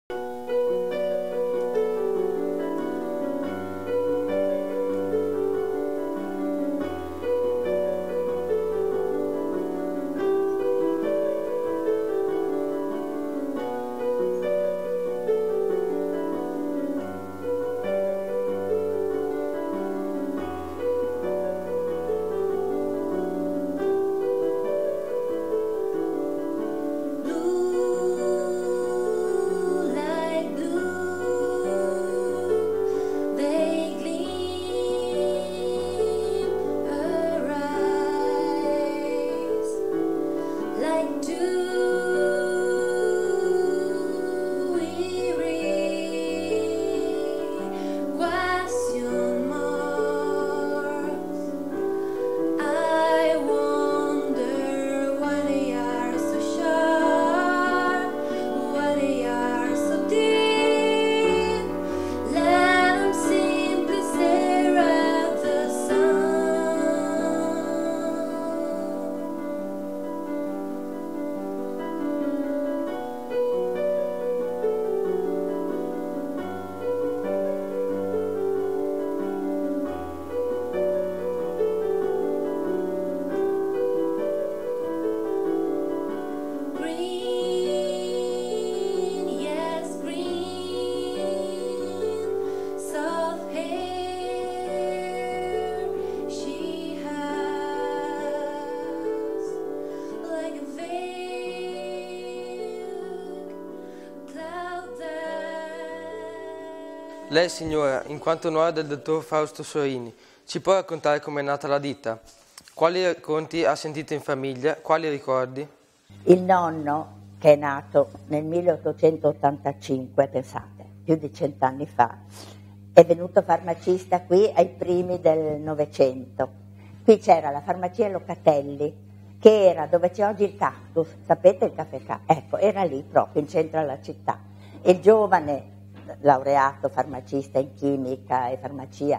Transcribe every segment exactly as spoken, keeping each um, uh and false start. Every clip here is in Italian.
Lei, signora, in quanto nuora del dottor Fausto Sorini, ci può raccontare com'è nata la ditta? Quali racconti ha sentito in famiglia? Quali ricordi? Il nonno, che è nato nel milleottocentottantacinque, pensate, più di cent'anni fa, è venuto farmacista qui ai primi del Novecento. Qui c'era la farmacia Locatelli, che era dove c'è oggi il Cactus, sapete il caffè Cactus? Ecco, era lì proprio in centro alla città. E il giovane laureato farmacista in chimica e farmacia,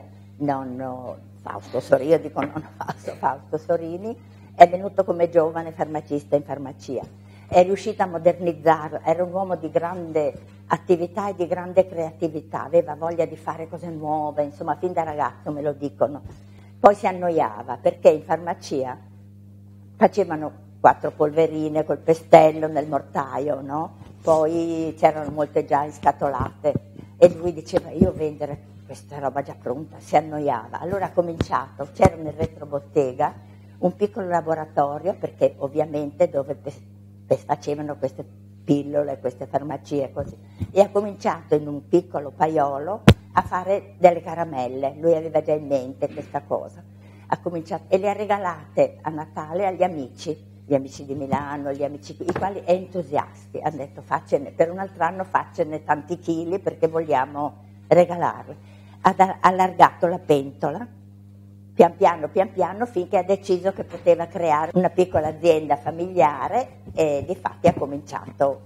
nonno Fausto Sorini, io dico nonno Fausto, Fausto Sorini, è venuto come giovane farmacista in farmacia. È riuscito a modernizzare, era un uomo di grande attività e di grande creatività, aveva voglia di fare cose nuove, insomma, fin da ragazzo me lo dicono. Poi si annoiava perché in farmacia facevano quattro polverine col pestello nel mortaio, no? Poi c'erano molte già inscatolate e lui diceva io vendere questa roba già pronta, si annoiava. Allora ha cominciato, c'era nel retrobottega un piccolo laboratorio, perché ovviamente dove facevano queste pillole, queste farmacie così, e ha cominciato in un piccolo paiolo a fare delle caramelle, lui aveva già in mente questa cosa, ha cominciato e le ha regalate a Natale agli amici, gli amici di Milano, gli amici i quali è entusiasti, hanno detto faccene, per un altro anno faccene tanti chili perché vogliamo regalarle. Ha allargato la pentola, pian piano, pian piano, finché ha deciso che poteva creare una piccola azienda familiare e difatti ha cominciato,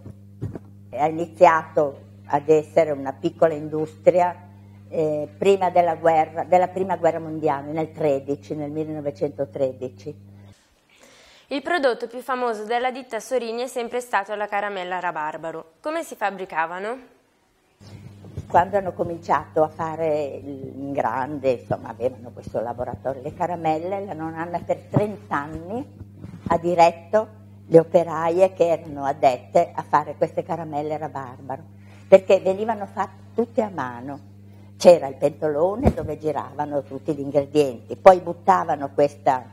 ha iniziato ad essere una piccola industria eh, prima della guerra, della prima guerra mondiale, nel tredici, nel millenovecentotredici. Il prodotto più famoso della ditta Sorini è sempre stato la caramella rabarbaro. Come si fabbricavano? Quando hanno cominciato a fare in grande, insomma, avevano questo laboratorio, le caramelle, la nonna per trent'anni ha diretto le operaie che erano addette a fare queste caramelle rabarbaro, perché venivano fatte tutte a mano. C'era il pentolone dove giravano tutti gli ingredienti, poi buttavano questa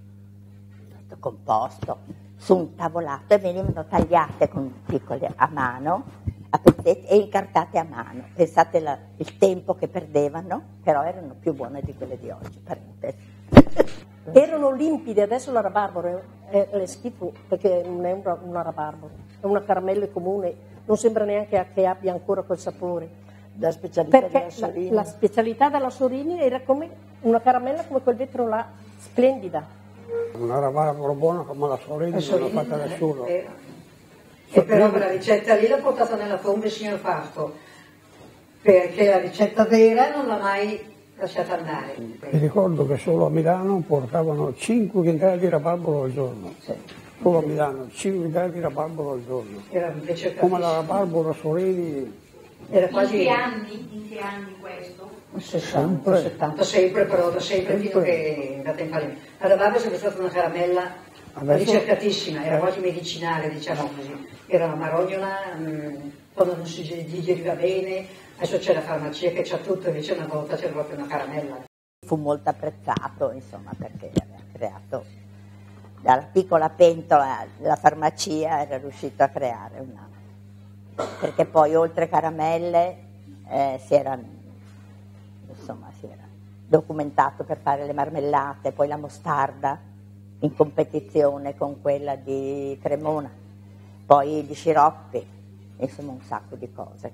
composto su un tavolato e venivano tagliate con piccole a mano a pezzetti e incartate a mano. Pensate la, il tempo che perdevano, però erano più buone di quelle di oggi, parentesi. Erano limpide, adesso la rabarbaro è, è schifo perché non è una, una rabarbaro, è una caramella comune, non sembra neanche che abbia ancora quel sapore. La specialità perché della Sorini. La, la specialità della Sorini era come una caramella come quel vetro là, splendida. Una rabarbaro buona come la Sorini non l'ha fatta nessuno. E, e però quella ricetta lì l'ha portata nella tomba il signor Fausto, perché la ricetta vera non l'ha mai lasciata andare. Mi ricordo che solo a Milano portavano cinque quintali di rabarbaro al giorno. Sì. Solo a Milano, cinque litri di rabarbaro al giorno. Era invece Come la rabarbaro Sorini. Era quasi... In che anni? In che anni questo? sessanta, Sempre. settanta, sempre però, da sempre, fino che è andata in fallimento. La rabarbaro è sempre stata una caramella Adesso- ricercatissima, era eh. quasi medicinale, diciamo così. Era una marognola, mh, quando non si digeriva bene, adesso c'è la farmacia che c'ha tutto, invece una volta c'era proprio una caramella. Fu molto apprezzato, insomma, perché aveva creato, dalla piccola pentola la farmacia era riuscito a creare una, perché poi oltre caramelle eh, si era, insomma, si era documentato per fare le marmellate, poi la mostarda in competizione con quella di Cremona, poi gli sciroppi, insomma un sacco di cose.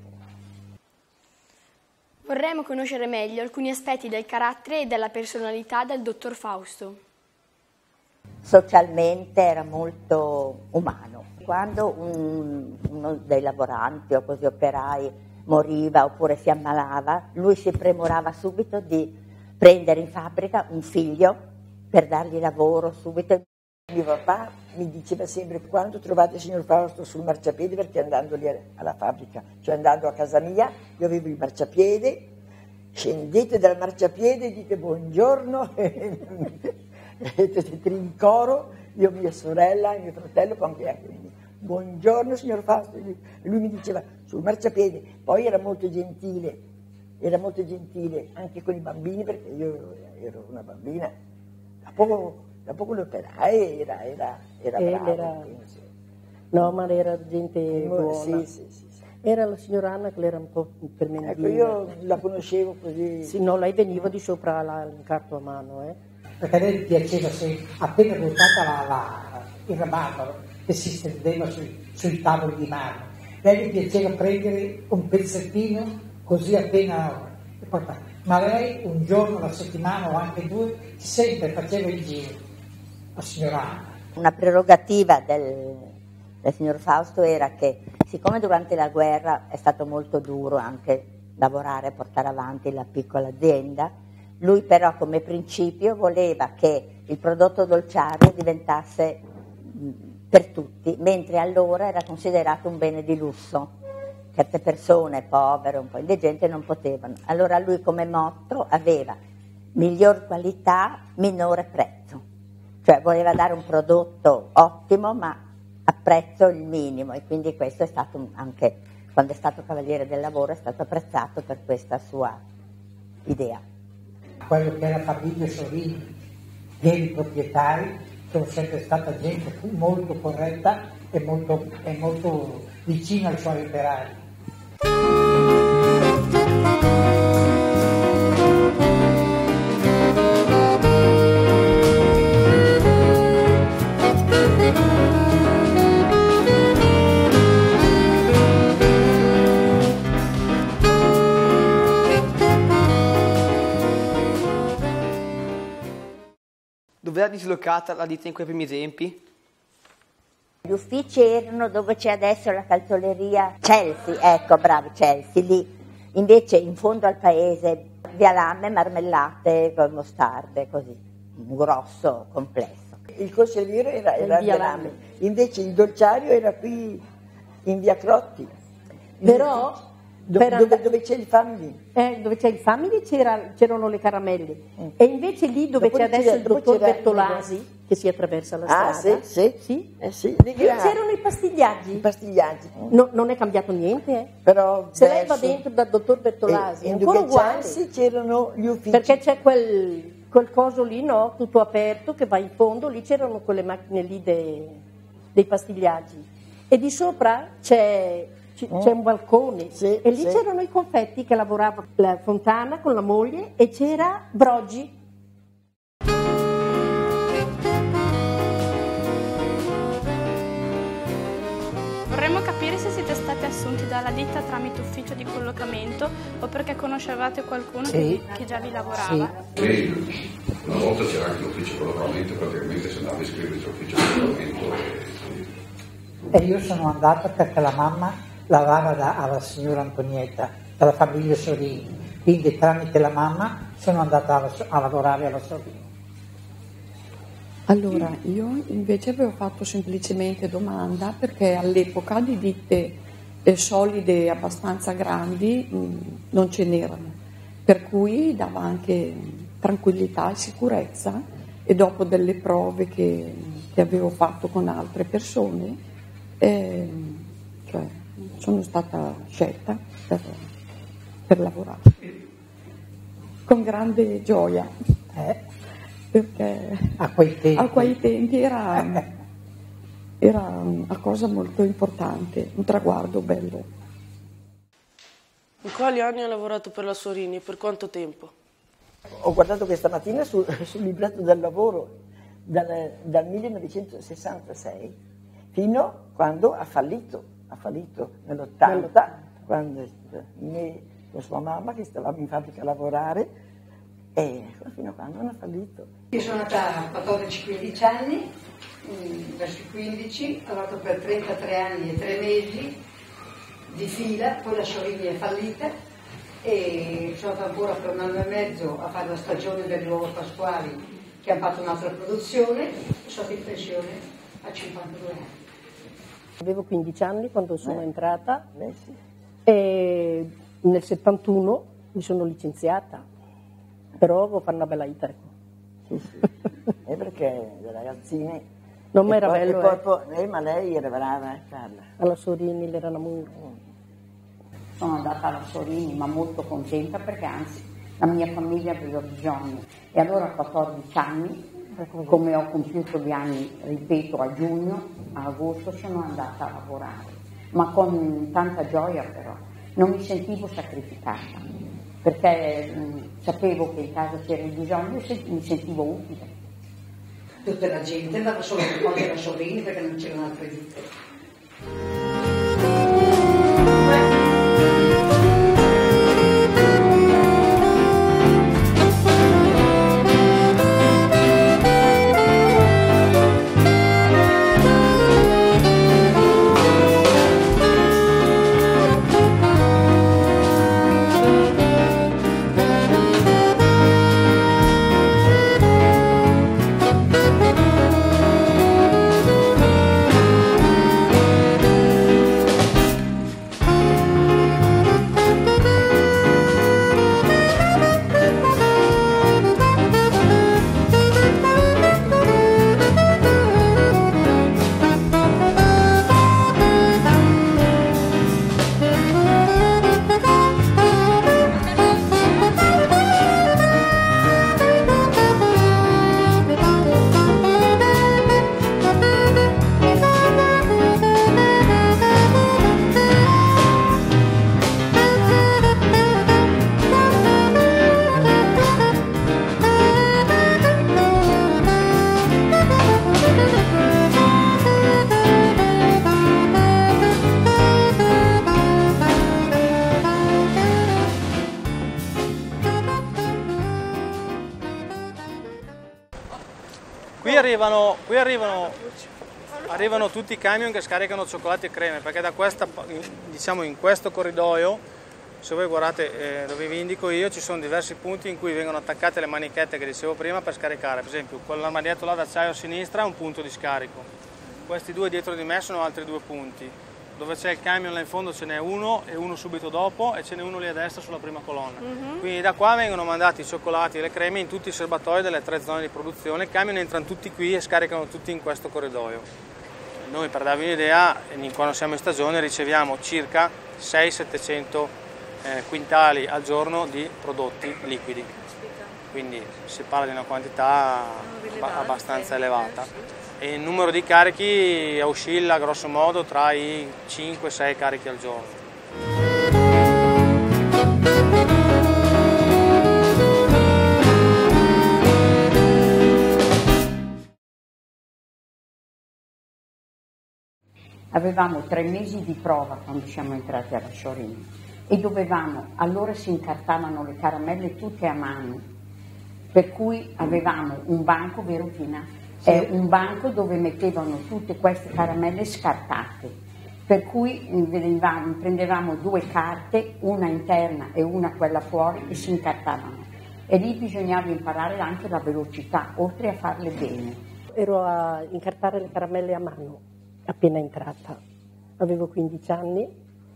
Vorremmo conoscere meglio alcuni aspetti del carattere e della personalità del dottor Fausto. Socialmente era molto umano. Quando un- uno dei lavoranti o così operai moriva oppure si ammalava, lui si premurava subito di prendere in fabbrica un figlio per dargli lavoro subito. Mio papà mi diceva sempre: quando trovate il signor Fausto sul marciapiede, perché andando lì alla fabbrica, cioè andando a casa mia, io avevo il marciapiede, scendete dal marciapiede e dite buongiorno, e in coro, io, mia sorella e mio fratello, poi anche anche mio. Buongiorno signor Fausto, e lui mi diceva sul marciapiede. Poi era molto gentile, era molto gentile anche con i bambini, perché io ero una bambina. Da poco, da poco lo operai, era, era, era Eh, bravo. era- quindi sì. No, ma era gente buona. Sì, sì, sì, sì. Era la signora Anna che era un po' tremendina. Ecco, io la conoscevo così. Sì, no, lei veniva di sopra la- l'incarto a mano, eh. Perché a lei gli piaceva, se appena buttata la, la, il rabarbaro che si stendeva sui, sui tavoli di marmo, lei gli piaceva prendere un pezzettino così appena e portare. Ma lei un giorno alla settimana o anche due sempre faceva il giro, la signora Anna. Una prerogativa del, del signor Fausto era che, siccome durante la guerra è stato molto duro anche lavorare e portare avanti la piccola azienda, lui però come principio voleva che il prodotto dolciario diventasse mh, per tutti, mentre allora era considerato un bene di lusso. Certe persone povere, un po' indigenti, non potevano. Allora lui come motto aveva miglior qualità, minore prezzo. Cioè voleva dare un prodotto ottimo ma a prezzo il minimo, e quindi questo è stato un- anche, quando è stato Cavaliere del Lavoro, è stato apprezzato per questa sua idea. Quello che era Fabrizio Sorini, veri proprietari, sono sempre stata gente molto corretta e molto, e molto vicina ai suoi operai. Dove era dislocata la ditta in quei primi tempi? Gli uffici erano dove c'è adesso la calzoleria Chelsea, ecco, bravi, Chelsea, lì. Invece in fondo al paese, via Lame, marmellate con mostarde, così, un grosso complesso. Il conserviero era, era Via via Lame. Lame, invece il dolciario era qui in via Crotti. Però Do- per dove, and- dove c'è il family. eh, dove c'è il Family c'era- c'erano le caramelle, e invece lì dove Dopo c'è c'era- adesso il dopo dottor c'era il Bertolasi, che si attraversa la Ah, strada, sì, sì. sì? Eh sì, Lì lì che era- c'erano i pastigliaggi. i pastigliaggi. No, non è cambiato niente, eh. Però Se lei va verso- dentro dal dottor Bertolasi, e è in ancora Duca uguale, Chelsea c'erano gli uffici. perché c'è quel, quel coso lì, no, tutto aperto, che va in fondo, lì c'erano quelle macchine lì dei, dei pastigliaggi, e di sopra c'è, c- c'è un balcone, Sì, e lì sì. c'erano i confetti che lavorava la Fontana con la moglie, e c'era Broggi. Vorremmo capire se siete stati assunti dalla ditta tramite ufficio di collocamento o perché conoscevate qualcuno Sì. che, che già vi lavorava. Sì, una volta c'era anche l'ufficio collocamento, praticamente si andava a iscriversi all'ufficio collocamento e E io sono andata perché la mamma lavorava da- alla signora Antonietta, dalla famiglia Sorini, quindi tramite la mamma sono andata alla- a lavorare alla Sorini. Allora, io invece avevo fatto semplicemente domanda perché all'epoca di ditte eh, solide abbastanza grandi mh, non ce n'erano, per cui dava anche tranquillità e sicurezza, e dopo delle prove che, che avevo fatto con altre persone, eh, cioè, sono stata scelta per, per lavorare con grande gioia. Eh? Perché a quei tempi, a quei tempi era, era una cosa molto importante, un traguardo bello. In quali anni ha lavorato per la Sorini e per quanto tempo? Ho guardato questa mattina sul, sul libretto del lavoro dal, dal millenovecentosessantasei fino a quando ha fallito, ha fallito nell'ottanta, quando me con sua mamma che stavamo in fabbrica a lavorare, e fino a quando non ha fallito. Io sono nata a quattordici quindici anni, verso i quindici, ho lavorato per trentatré anni e tre mesi di fila, poi la Sorini è fallita e sono stata ancora per un anno e mezzo a fare la stagione degli uova pasquali, che hanno fatto un'altra produzione, sono stata in pensione a cinquantadue anni. Avevo quindici anni quando sono eh, entrata eh sì. E nel settantuno mi sono licenziata. Però devo fare una bella vita, ecco. Sì, sì. E perché le ragazzine... Non mi era bello, poi, eh. poi, eh, ma lei era brava, eh, Carla. Alla Sorini, l'era un amore. Sono andata alla Sorini, ma molto contenta perché anzi la mia famiglia aveva bisogno. E allora a quattordici anni, come ho compiuto gli anni, ripeto, a giugno, a agosto sono andata a lavorare. Ma con tanta gioia però, non mi sentivo sacrificata. Perché mh, sapevo che in casa c'era il bisogno e mi sentivo utile. Tutta la gente andava solo per conto della Sorini perché non c'erano altre ditte. Qui arrivano, qui arrivano, arrivano tutti i camion che scaricano cioccolati e creme, perché da questa, diciamo in questo corridoio, se voi guardate eh, dove vi indico io, ci sono diversi punti in cui vengono attaccate le manichette che dicevo prima per scaricare. Per esempio quell'armadietto là d'acciaio a sinistra è un punto di scarico, questi due dietro di me sono altri due punti. Dove c'è il camion là in fondo ce n'è uno e uno subito dopo e ce n'è uno lì a destra sulla prima colonna. Mm-hmm. Quindi da qua vengono mandati i cioccolati e le creme in tutti i serbatoi delle tre zone di produzione, i camion entrano tutti qui e scaricano tutti in questo corridoio. Noi, per darvi un'idea, quando siamo in stagione riceviamo circa seicento settecento eh, quintali al giorno di prodotti liquidi, quindi si parla di una quantità abbastanza elevata. E il numero di carichi oscilla grosso modo tra i cinque sei carichi al giorno. Avevamo tre mesi di prova quando siamo entrati alla Sorini e dovevamo, allora si incartavano le caramelle tutte a mano, per cui avevamo un banco, vero Tina? È un banco dove mettevano tutte queste caramelle scartate, per cui venivamo, prendevamo due carte, una interna e una quella fuori, e si incartavano. E lì bisognava imparare anche la velocità, oltre a farle bene. ero a incartare le caramelle a mano, appena entrata. Avevo quindici anni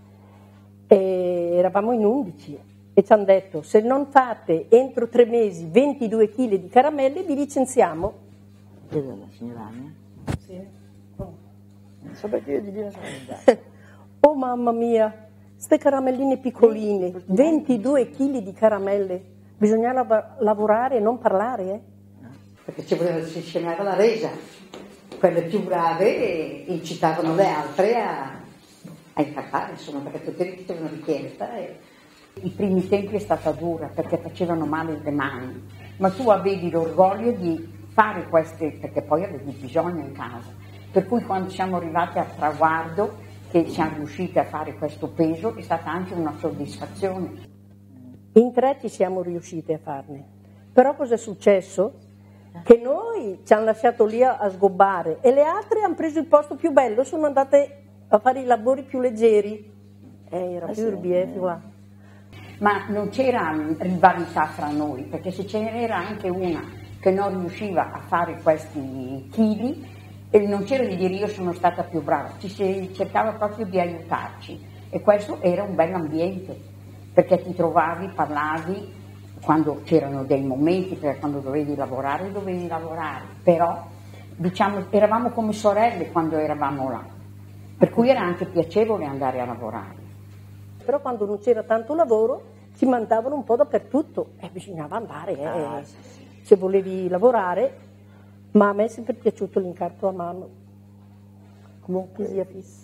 e eravamo in undici e ci hanno detto: se non fate entro tre mesi ventidue chili di caramelle vi licenziamo. Dove la signora Anna? Sì. Oh. Non so perché io di lì non sono andata. Oh mamma mia, ste caramelline piccoline, ventidue chili di caramelle, bisognava lavorare e non parlare, eh? Perché ci voleva, si scenava la resa, quelle più brave incitavano le altre a, a incartare, insomma, perché tutti facevano richiesta. E... I primi tempi è stata dura perché facevano male le mani, ma tu avevi l'orgoglio di fare queste, perché poi avevi bisogno in casa. Per cui quando siamo arrivati al traguardo, che siamo riusciti a fare questo peso, è stata anche una soddisfazione. In tre ci siamo riusciti a farne, però cosa è successo? Che noi ci hanno lasciato lì a, a sgobbare e le altre hanno preso il posto più bello, sono andate a fare i lavori più leggeri. Eh, era Ah, più sì, urbietto, eh. va. Ma non c'era rivalità fra noi, perché se ce n'era anche una che non riusciva a fare questi chili, e non c'era di dire io sono stata più brava, ci si cercava proprio di aiutarci e questo era un bel ambiente, perché ti trovavi, parlavi, quando c'erano dei momenti, perché quando dovevi lavorare, dovevi lavorare, però diciamo eravamo come sorelle quando eravamo là, per cui era anche piacevole andare a lavorare. Però quando non c'era tanto lavoro ci mandavano un po' dappertutto e bisognava andare, eh, Ah, se volevi lavorare, ma a me è sempre piaciuto l'incarto a mano, comunque sia fisso.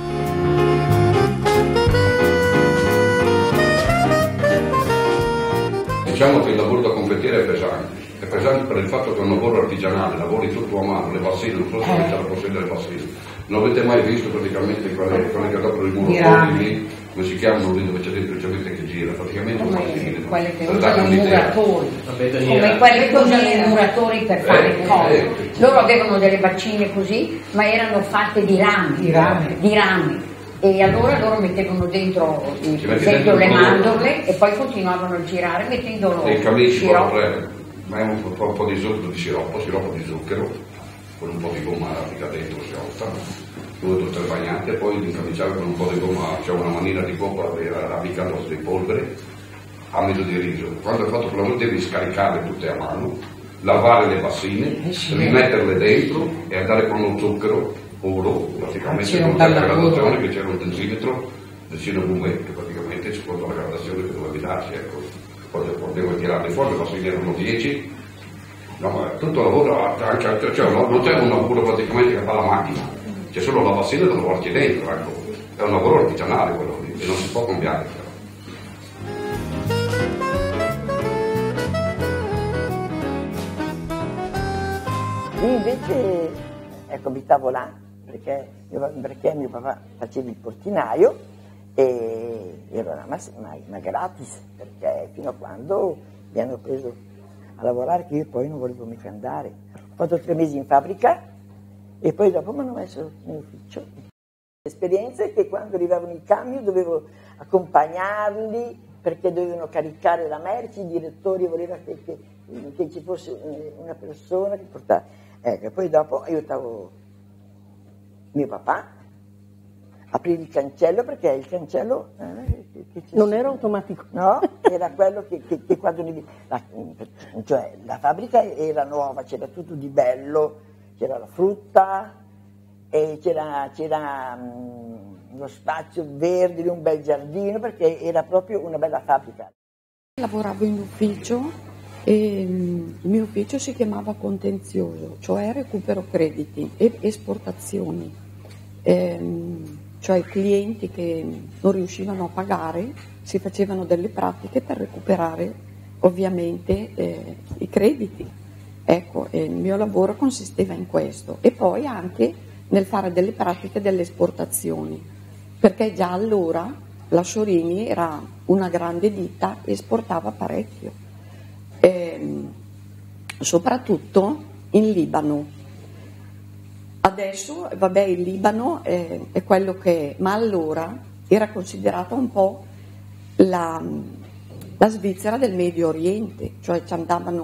Diciamo che il lavoro da confettiere è pesante, è pesante per il fatto che è un lavoro artigianale, lavori tutto a mano, le vassine, non so se avete la possibilità delle vassine. Non avete mai visto praticamente quelle, quelle che dopo il muro fuori lì, come si chiamano lì dove c'è dentro il gente che gira, praticamente un mattino. Quelle che Per usano darvi i un'idea. muratori, come quelle che usano i muratori per fare Eh, cose. eh. Loro avevano delle bacine così, ma erano fatte di rami, Di rami. di rami. E allora loro mettevano dentro, per Ci metti esempio, dentro le il prodotto. mandorle e poi continuavano a girare mettendolo E il camici sciroppo. ma è un po', un po' di zucchero di sciroppo, sciroppo di zucchero, con un po' di gomma arabica dentro, sciolta, due o tre bagnate, e poi l'incamiciare con un po' di gomma, c'è una manina di gomma arabica di polvere, a mezzo di riso. Quando hai fatto quella volta devi scaricarle tutte a mano, lavare le bassine, rimetterle dentro e andare con lo zucchero puro, praticamente C'era con un la bel lavoro. gradazione, che c'era un densimetro, decino bumetto, che praticamente secondo la gradazione che dovevi darci, ecco. Poi potevo tirarle fuori, le bassine erano dieci, no, ma tutto lavoro, anche, anche, cioè, no, non c'è un lavoro praticamente che fa la macchina, c'è solo la bassina da lavorarci dentro, ecco. È un lavoro artigianale quello lì, e non si può cambiare però. Io invece, ecco, abitavo là, perché mio, perché mio papà faceva il portinaio e ero là, ma, ma, ma gratis, perché fino a quando mi hanno preso a lavorare che io poi non volevo mica andare. Ho fatto tre mesi in fabbrica e poi dopo mi hanno messo in ufficio. L'esperienza è che quando arrivavano i camion dovevo accompagnarli perché dovevano caricare la merce, i direttori volevano che, che, che ci fosse una persona che portava. Ecco, poi dopo aiutavo mio papà a aprire il cancello perché il cancello eh, che, che non era automatico, no? Era quello che, che, che quando la, cioè la fabbrica era nuova, c'era tutto di bello, c'era la frutta e c'era, c'era um, uno spazio verde, un bel giardino perché era proprio una bella fabbrica. Lavoravo in ufficio e il mio ufficio si chiamava contenzioso, cioè recupero crediti e esportazioni, ehm, cioè clienti che non riuscivano a pagare si facevano delle pratiche per recuperare ovviamente eh, i crediti. Ecco, eh, il mio lavoro consisteva in questo e poi anche nel fare delle pratiche delle esportazioni, perché già allora la Sorini era una grande ditta e esportava parecchio. Eh, soprattutto in Libano. Adesso, vabbè, il Libano è, è quello che è, ma allora era considerata un po' la, la Svizzera del Medio Oriente, cioè ci andavano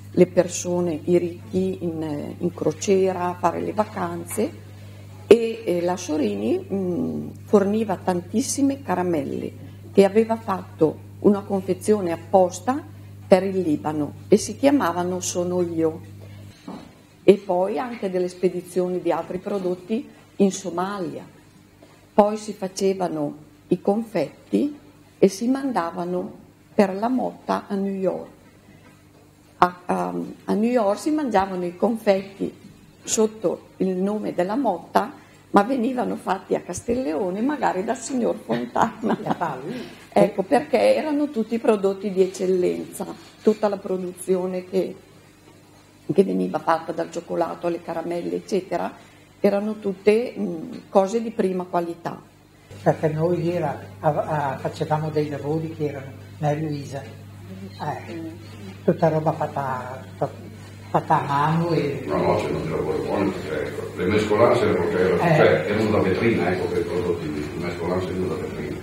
le persone, i ricchi in, in crociera a fare le vacanze e, e la Sorini mh, forniva tantissime caramelle che aveva fatto una confezione apposta per il Libano e si chiamavano Sono Io, e poi anche delle spedizioni di altri prodotti in Somalia. Poi si facevano i confetti e si mandavano per la motta a New York. A, a, a New York si mangiavano i confetti sotto il nome della motta, ma venivano fatti a Castelleone magari dal signor Fontana. Ecco, perché erano tutti prodotti di eccellenza, tutta la produzione che, che veniva fatta dal cioccolato alle caramelle, eccetera, erano tutte mh, cose di prima qualità. Perché noi era, a, a, facevamo dei lavori che erano la Luisa, eh, tutta roba fatta, fatta a mano. E... No, no, c'erano dei lavori buoni, perché ecco, le mescolanze erano, erano, eh. cioè, erano da vetrina, ecco, per i prodotti di mescolanze erano da vetrina.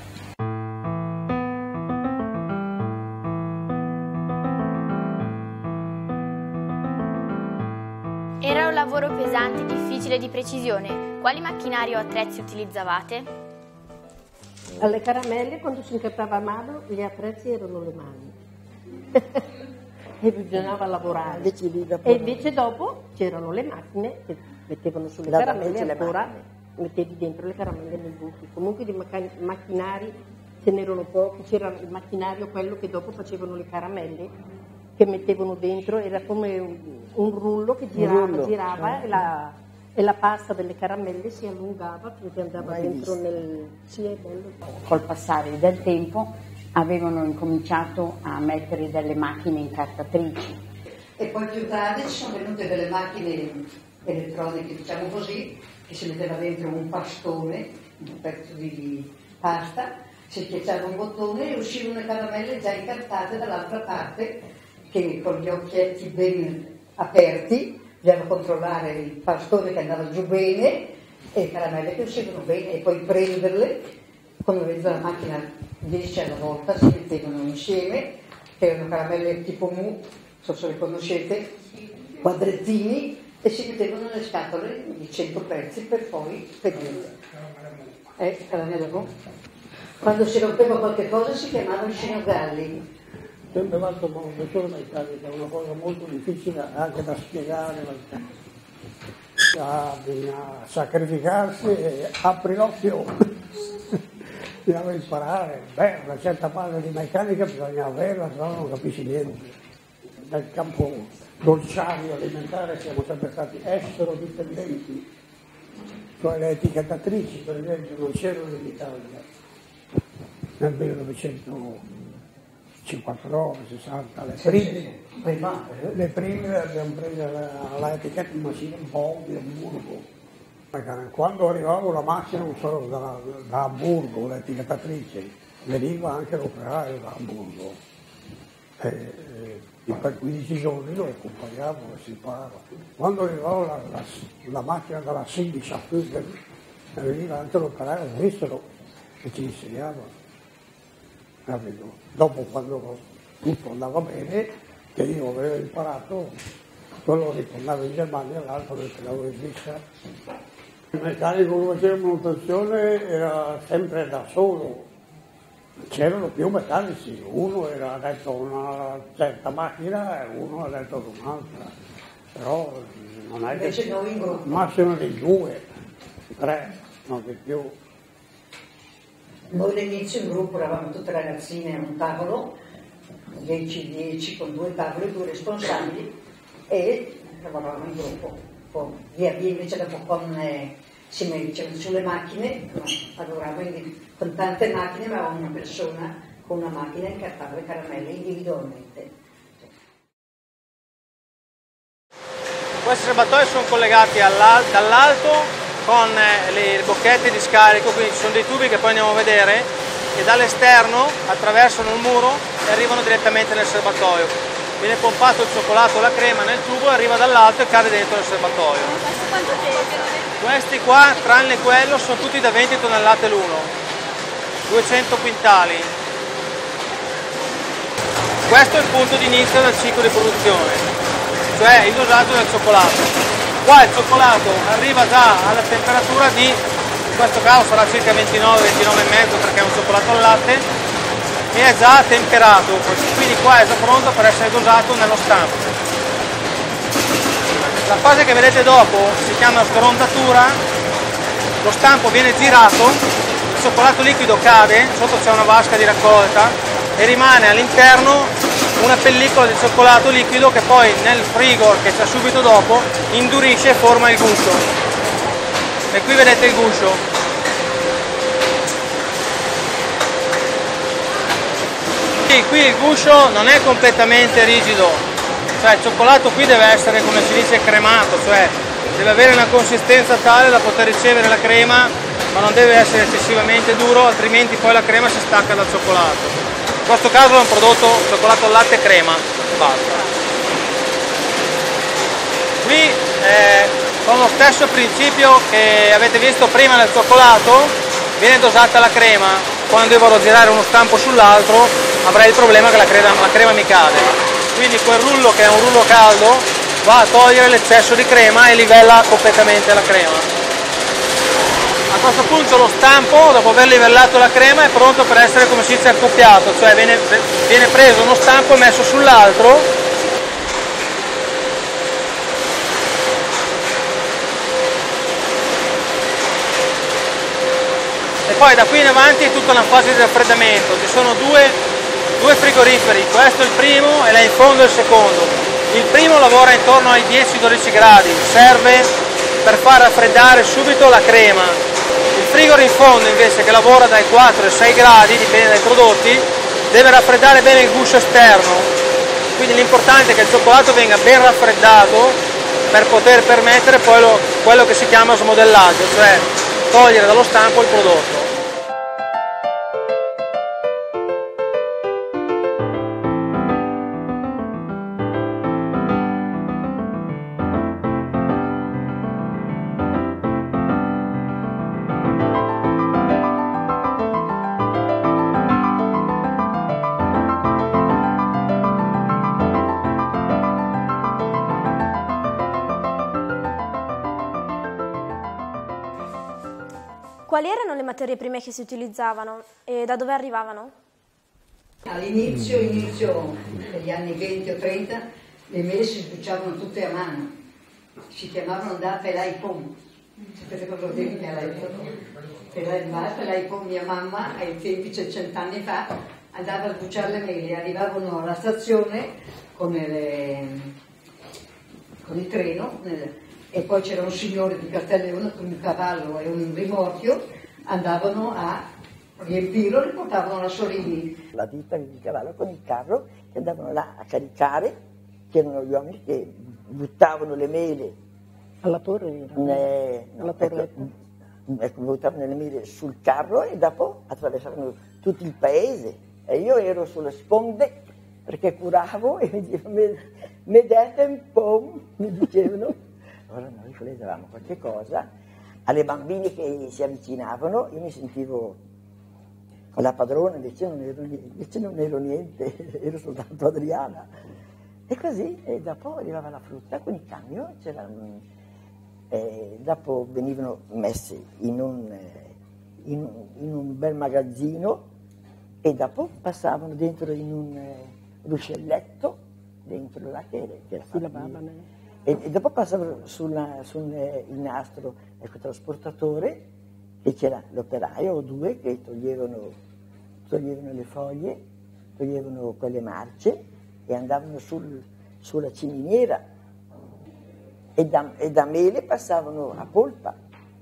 Era un lavoro pesante, difficile di precisione. Quali macchinari o attrezzi utilizzavate? Alle caramelle, quando si incartava a mano, gli attrezzi erano le mani. E bisognava lavorare. Invece lì dopo e invece dopo c'erano le macchine che mettevano sulle Davano caramelle tutte e le ancora macchine. mettevi dentro le caramelle nei buchi. Comunque di macca- macchinari ce n'erano pochi, c'era il macchinario quello che dopo facevano le caramelle, che mettevano dentro, era come un, un rullo che girava, rullo, girava sì. e, la, e la pasta delle caramelle si allungava finché andava Mai dentro visto. nel... Sì, è bello. Col passare del tempo avevano incominciato a mettere delle macchine incartatrici. E poi più tardi ci sono venute delle macchine elettroniche, diciamo così, che si metteva dentro un pastone, un pezzo di pasta, si schiacciava un bottone e uscivano le caramelle già incartate dall'altra parte, che con gli occhietti ben aperti bisognava controllare il pastone che andava giù bene e le caramelle che uscivano bene, e poi prenderle, quando vedeva la macchina dieci alla volta si mettevano insieme, che erano caramelle tipo mu, non so se le conoscete, quadrettini, e si mettevano nelle scatole di cento pezzi per poi spedirle. Eh, caramelle mu. Quando si rompeva qualche cosa si chiamavano scenogalli. Sempre fatto con un professore meccanico, è una cosa molto difficile anche da spiegare, perché bisogna sacrificarsi e apri l'occhio, bisogna imparare. Beh, una certa base di meccanica bisogna averla, se no non capisci niente. Nel campo dolciario alimentare siamo sempre stati estero dipendenti, cioè le etichettatrici per esempio non c'erano in Italia nel millenovecentocinquantanove sessanta, le prime, prima, le prime le abbiamo prese l'etichetta in macchina un po' di Hamburgo. Quando arrivava la macchina non solo da, da Hamburgo, l'etichettatrice, veniva anche l'operaio da Hamburgo. E, e, per quindici giorni lo accompagnavo e si imparava. Quando arrivava la, la, la macchina dalla Siemens a Fugger, veniva anche l'operaio all'estero e ci insegnava. Dopo, quando tutto andava bene, che io avevo imparato, quello ritornava in Germania e l'altro ritornava in Svizzera. Il meccanico che faceva manutenzione era sempre da solo, c'erano più meccanici, uno era addetto a una certa macchina e uno addetto ad un'altra, però non è Invece che noi in gruppo. massimo di due, tre, non di più. Noi all'inizio in gruppo eravamo tutte ragazzine a un tavolo, dieci dieci con due tavoli, due responsabili, e lavoravamo in gruppo. Poi via via invece dopo con eh, si mettevano sulle macchine, no, lavoravo in, con tante macchine, ma una persona con una macchina incartava le caramelle individualmente. Questi serbatoi sono collegati dall'alto con le bocchette di scarico, quindi ci sono dei tubi che poi andiamo a vedere, che dall'esterno attraversano il muro e arrivano direttamente nel serbatoio. Viene pompato il cioccolato o la crema nel tubo, arriva dall'alto e cade dentro il serbatoio. Questi qua, tranne quello, sono tutti da venti tonnellate l'uno, duecento quintali. questo è il punto di inizio del ciclo di produzione, cioè il dosaggio del cioccolato. Qua il cioccolato arriva già alla temperatura di, in questo caso sarà circa ventinove ventinove e mezzo perché è un cioccolato al latte, e è già temperato, quindi qua è già pronto per essere dosato nello stampo. La fase che vedete dopo si chiama sgrondatura, lo stampo viene girato, il cioccolato liquido cade, sotto c'è una vasca di raccolta e rimane all'interno una pellicola di cioccolato liquido che poi nel frigor che c'è subito dopo indurisce e forma il guscio. E qui vedete il guscio. Qui, qui il guscio non è completamente rigido, cioè il cioccolato qui deve essere, come si dice, cremato, cioè deve avere una consistenza tale da poter ricevere la crema, ma non deve essere eccessivamente duro, altrimenti poi la crema si stacca dal cioccolato. In questo caso è un prodotto cioccolato al latte e crema, basta. Qui eh, con lo stesso principio che avete visto prima del cioccolato viene dosata la crema. Quando io vado a girare uno stampo sull'altro avrei il problema che la crema, la crema mi cade. Quindi quel rullo, che è un rullo caldo, va a togliere l'eccesso di crema e livella completamente la crema. A questo punto lo stampo, dopo aver livellato la crema, è pronto per essere, come si dice, accoppiato, cioè viene, viene preso uno stampo e messo sull'altro. E poi da qui in avanti è tutta una fase di raffreddamento, ci sono due, due frigoriferi, questo è il primo e là in fondo è il secondo. Il primo lavora intorno ai dieci dodici gradi, serve per far raffreddare subito la crema. Il frigorifero in fondo invece, che lavora dai quattro ai sei gradi, dipende dai prodotti, deve raffreddare bene il guscio esterno, quindi l'importante è che il cioccolato venga ben raffreddato per poter permettere poi lo, quello che si chiama smodellaggio, cioè togliere dallo stampo il prodotto. Quali erano le materie prime che si utilizzavano e da dove arrivavano? All'inizio, inizio degli anni venti o trenta, le mele si sbucciavano tutte a mano, si chiamavano da pelai pom. Sapete cosa vuol dire pelai pom? Pelai pom, mia mamma ai tempi, cioè cent'anni fa, andava a sbucciare le mele, arrivavano alla stazione con, le, con il treno, nel, e poi c'era un signore di Castelleone con un cavallo e un rimorchio, andavano a riempirlo e li portavano alla Sorini. La ditta di cavallo con il carro che andavano là a caricare, c'erano gli uomini che buttavano le mele alla torre, ne, no, alla torretta. Ecco, ecco, buttavano le mele sul carro e dopo attraversavano tutto il paese e io ero sulle sponde perché curavo e mi dicevano mi date un po', mi dicevano. Allora noi facevamo qualche cosa, alle bambine che si avvicinavano io mi sentivo la padrona, invece non ero, invece non ero niente, ero soltanto Adriana. E così, e dopo arrivava la frutta con i camion, e dopo venivano messi in un, in, un, in un bel magazzino e dopo passavano dentro in un ruscelletto, dentro là che, che era si lavavano. E, e dopo passavano sul, sul il nastro trasportatore e c'era l'operaio o due che toglievano, toglievano le foglie, toglievano quelle marce e andavano sul, sulla ciminiera e da, e da mele passavano a polpa.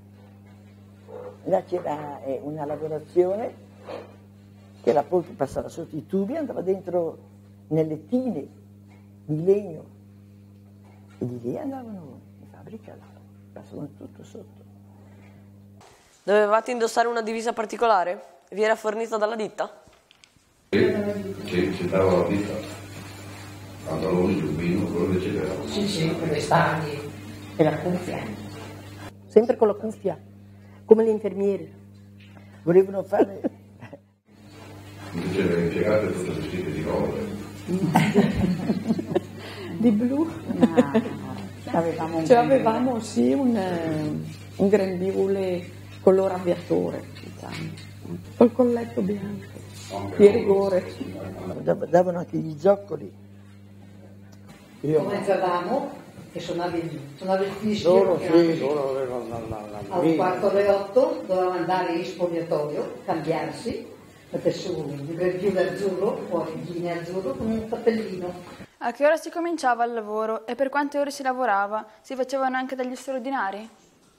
Là c'era eh, una lavorazione che la polpa passava sotto i tubi e andava dentro nelle tine di legno. E di lì andavano in fabbrica, passavano tutto sotto. Dovevate indossare una divisa particolare? Vi era fornita dalla ditta? Sì, sì, ci dava la ditta. Pantaloni, giubbino, quello che c'era. Sì, sì, per le spaglie e la cuffia. Sempre con la cuffia, come le infermiere. Volevano fare... Invece le impiegate tutte vestite di robe. di blu. No, avevamo un cioè avevamo sì un, un grembiule color aviatore, diciamo, col colletto bianco, di rigore. Davano anche gli zoccoli. Io comenzavamo che suonavi, suonavi il fischio. Loro sì, loro avevano la, la, la a un quarto alle otto dovevamo andare in spogliatoio, cambiarsi, mettere su il grembiule azzurro, poi il ghine azzurro con un cappellino. A che ora si cominciava il lavoro e per quante ore si lavorava? Si facevano anche degli straordinari?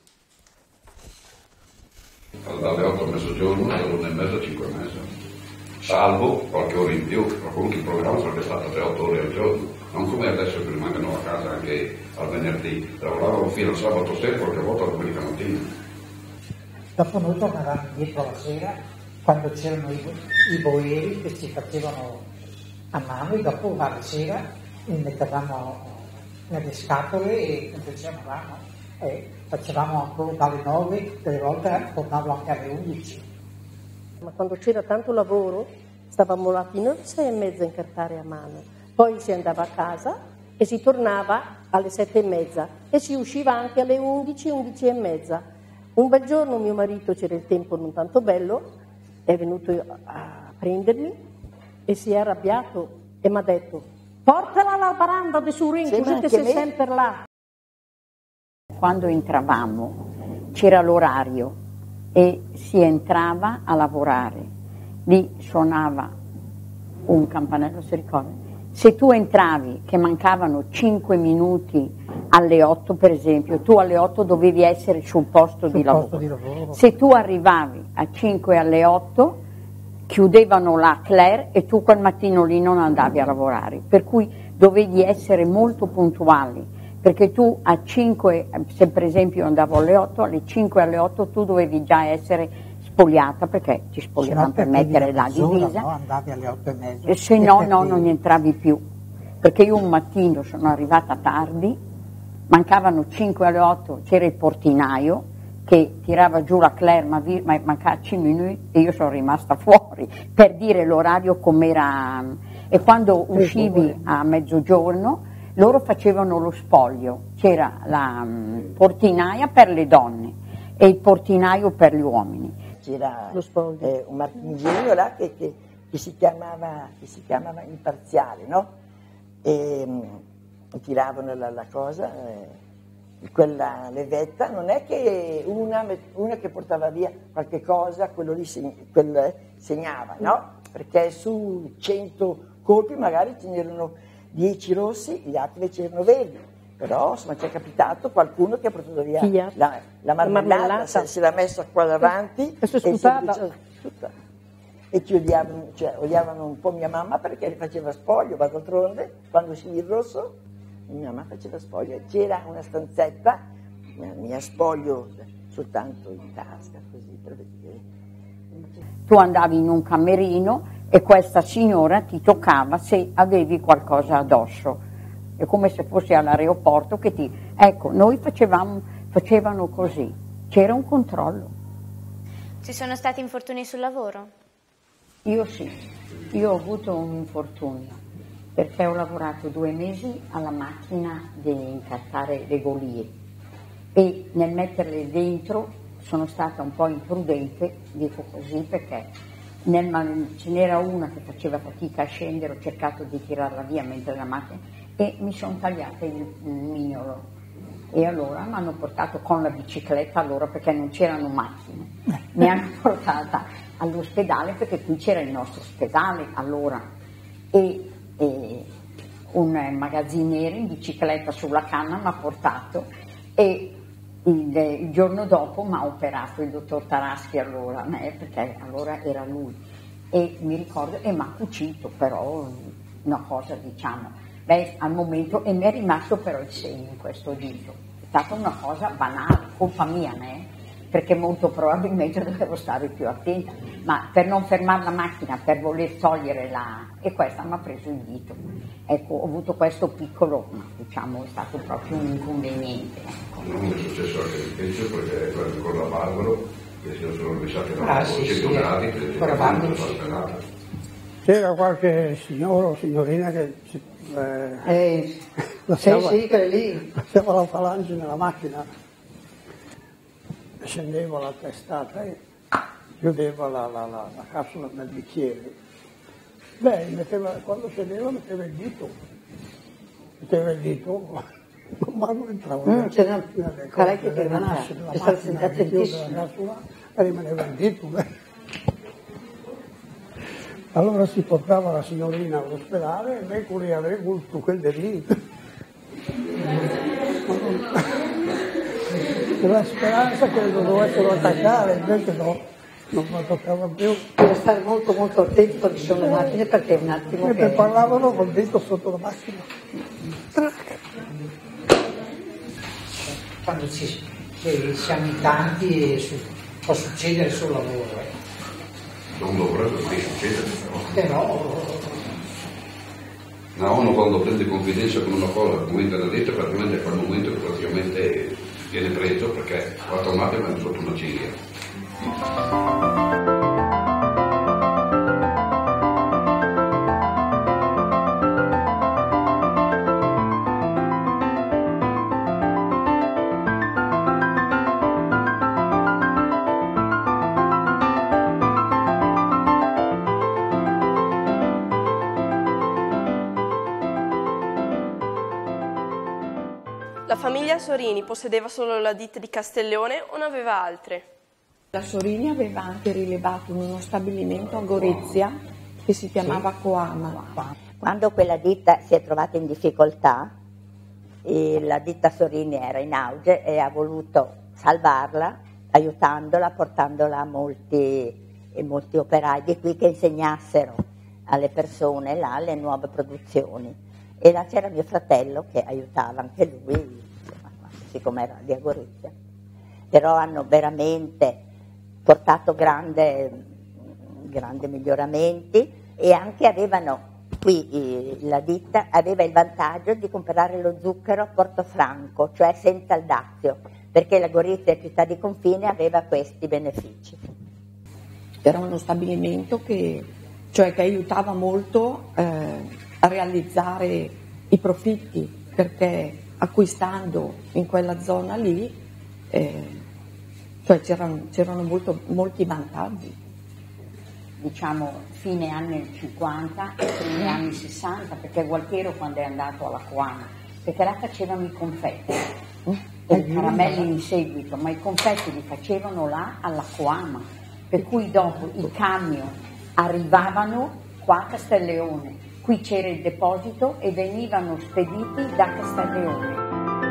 Dalle otto a mezzogiorno, dalle una e mezza a cinque e mezza, salvo qualche ora in più, però comunque il programma sarebbe stato tre otto ore al giorno, non come adesso che rimangono a casa anche al venerdì, lavoravano fino al sabato sera, qualche volta la domenica mattina. Dopo noi tornavamo indietro la sera, quando c'erano i, i boeri che ci facevano a mano, e dopo la sera li mettevamo nelle scatole e confezionavamo. E facevamo ancora dalle nove, delle volte tornavo anche alle undici. Ma quando c'era tanto lavoro stavamo là fino alle sei e mezza a incartare a mano, poi si andava a casa e si tornava alle sette e mezza e si usciva anche alle undici, undici e mezza. Un bel giorno mio marito, c'era il tempo non tanto bello, è venuto a prendermi e si è arrabbiato e mi ha detto: portala alla baranda di Surin, così che sei sempre là. Quando entravamo c'era l'orario e si entrava a lavorare, lì suonava un campanello, si ricorda? Se tu entravi che mancavano cinque minuti alle otto per esempio, tu alle otto dovevi essere sul posto, sul di, posto lavoro. di lavoro. Se tu arrivavi a cinque alle otto chiudevano la Claire e tu quel mattino lì non andavi a lavorare, per cui dovevi essere molto puntuali. Perché tu a cinque, se per esempio andavo alle otto, alle cinque alle otto tu dovevi già essere spogliata, perché ci spogliavano per mettere la divisa. No, andavi alle otto e mezza. E se no, no, non entravi più. Perché io un mattino sono arrivata tardi, mancavano cinque alle otto, c'era il portinaio che tirava giù la Claire, ma, vi, ma mancava cinque minuti e io sono rimasta fuori, per dire l'orario com'era. E quando uscivi a mezzogiorno, loro facevano lo spoglio, c'era la um, portinaia per le donne e il portinaio per gli uomini. C'era eh, un marchingegno là che, che, che, si chiamava, che si chiamava imparziale, no? E um, tiravano la, la cosa, eh, quella levetta, non è che una, una che portava via qualche cosa, quello lì seg- quel segnava, no? Perché su cento colpi magari ce n'erano dieci rossi, gli altri invece erano verdi, però insomma ci è capitato qualcuno che ha portato via la, la, la marmellata, se, se l'ha messa qua davanti e, e, si e ci odiavano, cioè, odiavano un po' mia mamma perché faceva spoglio, ma d'altronde quando usciva il rosso mia mamma faceva spoglio e c'era una stanzetta, mia, mia spoglio soltanto in tasca così per vedere. Tu andavi in un camerino e questa signora ti toccava se avevi qualcosa addosso, è come se fossi all'aeroporto che ti... Ecco, noi facevamo, facevano così, c'era un controllo. Ci sono stati infortuni sul lavoro? Io sì, io ho avuto un infortunio, perché ho lavorato due mesi alla macchina di incartare le golie e nel metterle dentro sono stata un po' imprudente, dico così, perché nel, ce n'era una che faceva fatica a scendere, ho cercato di tirarla via mentre la macchina e mi sono tagliata il, il mignolo e allora mi hanno portato con la bicicletta allora perché non c'erano macchine, mi hanno portata all'ospedale perché qui c'era il nostro ospedale allora e, e un magazziniere in bicicletta sulla canna mi ha portato e Il, il giorno dopo mi ha operato il dottor Taraschi allora, eh, perché allora era lui, e mi ricordo, e mi ha cucito però una cosa diciamo, beh al momento, e mi è rimasto però il segno in questo dito, è stata una cosa banale, colpa mia, né? Perché molto probabilmente dovevo stare più attenta, ma per non fermare la macchina, per voler togliere la... e questa mi ha preso il dito. Ecco, ho avuto questo piccolo, diciamo, è stato proprio un inconveniente. Ecco. Non mi è successo anche di peggio perché con la Barbaro, che si sono rovesciati da ah, sì, cento sì, gradi, che sì. C'era qualche signore o signorina che eh, Eh, lasciava, sì, sì, quelle lì. lasciava la falange nella macchina, scendeva la testata e chiudeva la, la, la, la capsula nel bicchiere. Lei metteva, quando scendeva metteva il dito, metteva il dito, ma non entrava Mm, nel- c'era nelle parecchio cose, che nelle mangiava. nasce della È stato macchina, che chiude attentissimo. la capsula e rimaneva il dito. beh. Allora si portava la signorina all'ospedale e lei correva lei con quel lì. La speranza che lo dovessero attaccare, invece no, non lo toccava più. Bisogna stare molto molto attenti quando ci sono le macchine perché è un attimo Mentre che... parlavano col dito sotto la macchina. Quando ci, che siamo in tanti e su- può succedere sul lavoro. eh. Non dovrebbe mai succedere, però. Però Ma uno quando prende confidenza con una cosa, commenta la detta, praticamente è quel momento che praticamente viene preso perché la tomata è sotto una ciglia. La famiglia Sorini possedeva solo la ditta di Castelleone o ne aveva altre? La Sorini aveva anche rilevato in uno stabilimento a Gorizia che si chiamava Coama. Quando quella ditta si è trovata in difficoltà, e la ditta Sorini era in auge e ha voluto salvarla, aiutandola, portandola a molti, e molti operai di qui che insegnassero alle persone là le nuove produzioni. E là c'era mio fratello che aiutava anche lui, siccome era di Gorizia. Però hanno veramente portato grande, grandi miglioramenti e anche avevano, qui eh, la ditta aveva il vantaggio di comprare lo zucchero a Portofranco, cioè senza il dazio, perché la Gorizia, città di confine, aveva questi benefici. Era uno stabilimento che, cioè, che aiutava molto eh, a realizzare i profitti, perché acquistando in quella zona lì eh, cioè c'erano, c'erano molto, molti vantaggi. Diciamo fine anni cinquanta e primi anni sessanta, perché Gualtiero quando è andato alla Coama, perché là facevano i confetti, e i caramelli in seguito, ma i confetti li facevano là alla Coama, per cui dopo i camion arrivavano qua a Castelleone, qui c'era il deposito e venivano spediti da Castelleone.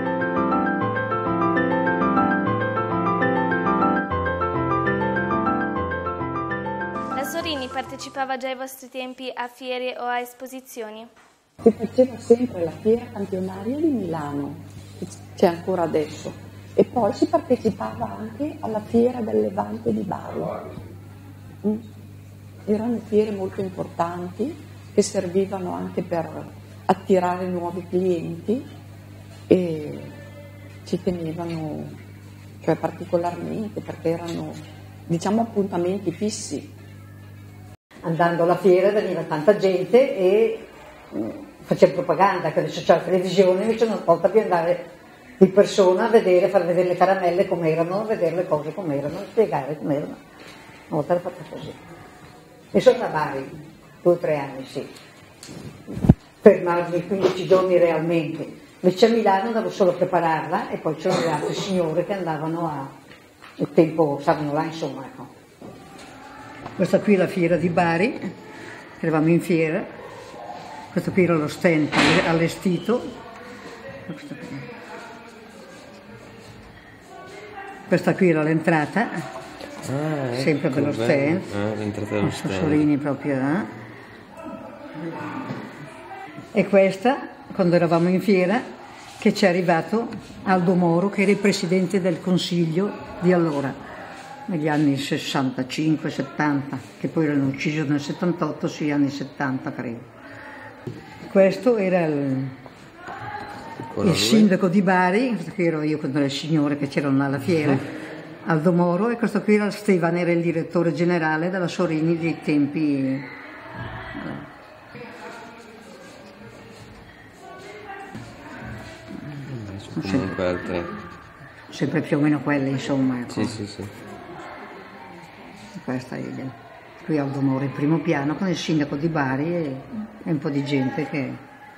La Sorini partecipava già ai vostri tempi a fiere o a esposizioni? Si faceva sempre la fiera campionaria di Milano, che c'è ancora adesso, e poi si partecipava anche alla fiera del Levante di Bari. Mm. Erano fiere molto importanti che servivano anche per attirare nuovi clienti e ci tenevano, cioè, particolarmente, perché erano, diciamo, appuntamenti fissi. Andando alla fiera veniva tanta gente e mh, faceva propaganda, che adesso c'è la televisione, invece una volta più andare di persona a vedere, far vedere le caramelle come erano, vedere le cose come erano, spiegare come erano. Una volta l'ho fatta così. E sono a Bari, due o tre anni, sì. Fermarmi quindici giorni realmente. Invece a Milano andavo solo a prepararla e poi c'erano le altre signore che andavano a... il tempo, stavano là, insomma, ecco. Questa qui è la fiera di Bari, eravamo in fiera, questo qui era lo stand allestito, questa qui era l'entrata, ah, sempre ecco, dello stand, ah, l'entrata dello stand. Sassolini proprio, eh? E questa, quando eravamo in fiera, che ci è arrivato Aldo Moro, che era il presidente del consiglio di allora, negli anni sessantacinque settanta, che poi erano ucciso nel settantotto, sì, anni settanta credo. Questo era il, il sindaco di Bari, questo qui ero io con le signore che c'erano alla fiera, Aldo Moro, e questo qui era Stefano, era il direttore generale della Sorini dei tempi sono comunque altre. Sempre più o meno quelle, insomma. Ecco. Sì, sì, sì. Questa è il... Qui al Domore, il primo piano, con il sindaco di Bari e, e un po' di gente che...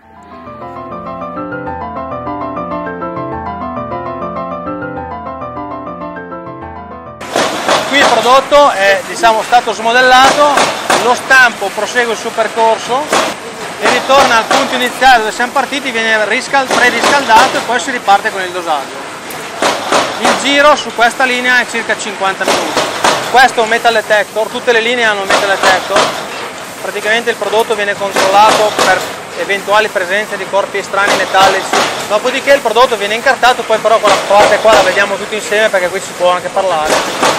Qui il prodotto è, diciamo, stato smodellato, lo stampo prosegue il suo percorso e ritorna al punto iniziale dove siamo partiti, viene riscal- preriscaldato e poi si riparte con il dosaggio. Il giro su questa linea è circa cinquanta minuti. Questo è un metal detector, tutte le linee hanno un metal detector, praticamente il prodotto viene controllato per eventuali presenze di corpi estranei metallici, dopodiché il prodotto viene incartato, poi però quella parte qua la vediamo tutti insieme perché qui si può anche parlare.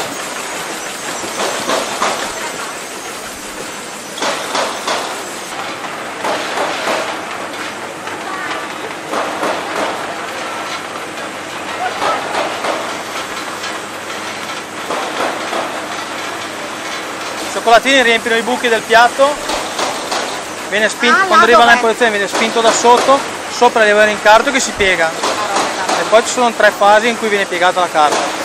I cioccolatini riempiono i buchi del piatto, viene spinto, ah, quando arriva la imposizione viene spinto da sotto, sopra deve avere l'incarto che si piega e poi ci sono tre fasi in cui viene piegata la carta.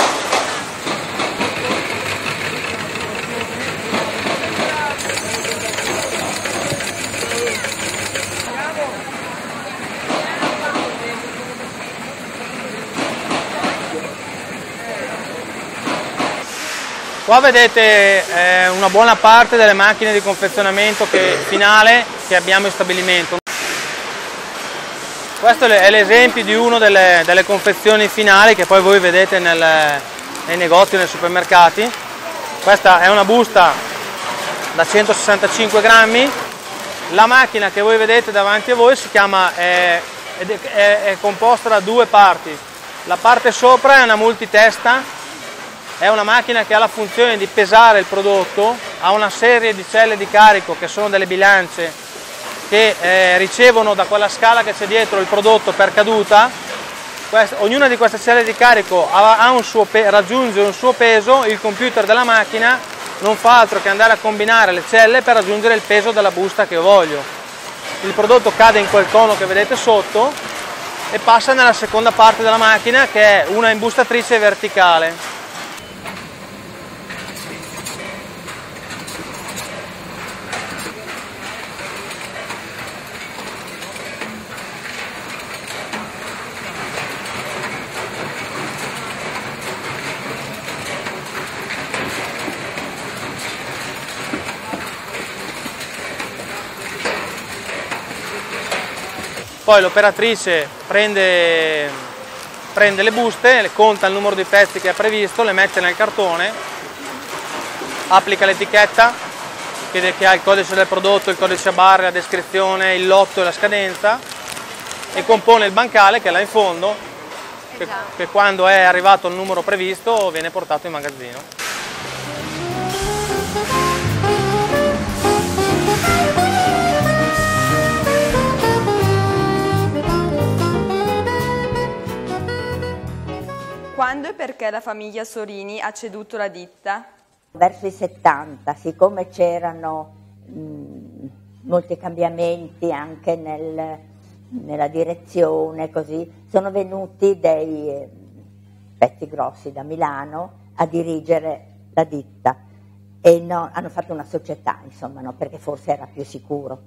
Qua vedete eh, una buona parte delle macchine di confezionamento che, finale che abbiamo in stabilimento. Questo è l'esempio di una delle, delle confezioni finali che poi voi vedete nel, nei negozi e nei supermercati. Questa è una busta da centosessantacinque grammi. La macchina che voi vedete davanti a voi si chiama, è, è, è, è composta da due parti. La parte sopra è una multitesta. È una macchina che ha la funzione di pesare il prodotto, ha una serie di celle di carico che sono delle bilance che eh, ricevono da quella scala che c'è dietro il prodotto per caduta. Questa, ognuna di queste celle di carico ha, ha un suo raggiunge un suo peso, il computer della macchina non fa altro che andare a combinare le celle per raggiungere il peso della busta che io voglio. Il prodotto cade in quel cono che vedete sotto e passa nella seconda parte della macchina che è una imbustatrice verticale. Poi l'operatrice prende, prende le buste, le conta il numero di pezzi che è previsto, le mette nel cartone, applica l'etichetta che, che ha il codice del prodotto, il codice a barre, la descrizione, il lotto e la scadenza e compone il bancale che è là in fondo, che, che quando è arrivato il numero previsto viene portato in magazzino. Quando e perché la famiglia Sorini ha ceduto la ditta? Verso i settanta, siccome c'erano mh, molti cambiamenti anche nel, nella direzione, così, sono venuti dei eh, pezzi grossi da Milano a dirigere la ditta e no, hanno fatto una società, insomma, no, perché forse era più sicuro.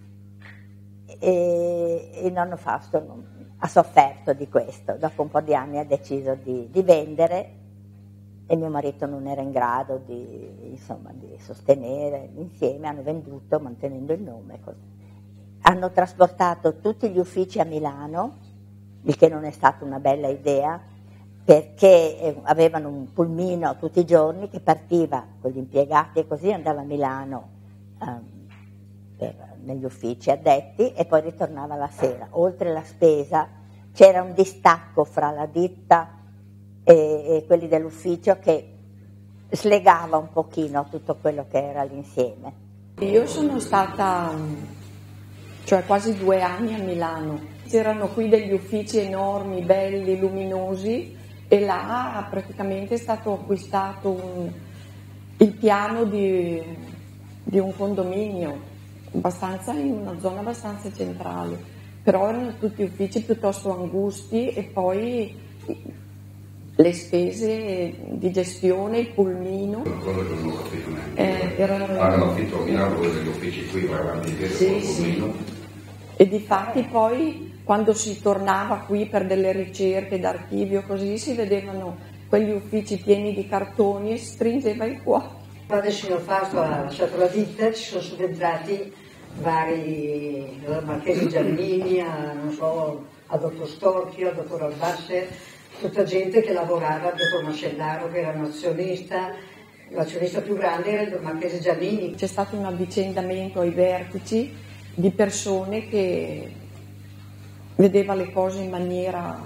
E, e nonno Fausto non, ha sofferto di questo, dopo un po' di anni ha deciso di, di vendere e mio marito non era in grado di, insomma, di sostenere, insieme hanno venduto mantenendo il nome. Così. Hanno trasportato tutti gli uffici a Milano, il che non è stata una bella idea, perché avevano un pulmino tutti i giorni che partiva con gli impiegati e così andava a Milano um, per, negli uffici addetti e poi ritornava la sera. Oltre la spesa c'era un distacco fra la ditta e, e quelli dell'ufficio che slegava un pochino tutto quello che era l'insieme. Io sono stata cioè quasi due anni a Milano, c'erano qui degli uffici enormi, belli, luminosi e là praticamente è stato acquistato un, il piano di, di un condominio abbastanza in una zona abbastanza centrale però erano tutti uffici piuttosto angusti e poi le spese di gestione, il pulmino. Una cosa che non ho capito neanche. Eh, erano... Pagano affitto a Milano degli uffici qui, vai avanti indietro sì, con il pulmino. Sì. E difatti poi quando si tornava qui per delle ricerche d'archivio così si vedevano quegli uffici pieni di cartoni e stringeva il cuore. Quando il signor Fausto ha lasciato la ditta ci sono subentrati vari Marchesi Giannini, a, non so, a dottor Storchio, a dottor Albasser, tutta gente che lavorava, il dottor Mascellaro che era un azionista, l'azionista più grande era il Marchese Giannini. C'è stato un avvicendamento ai vertici di persone che vedeva le cose in maniera...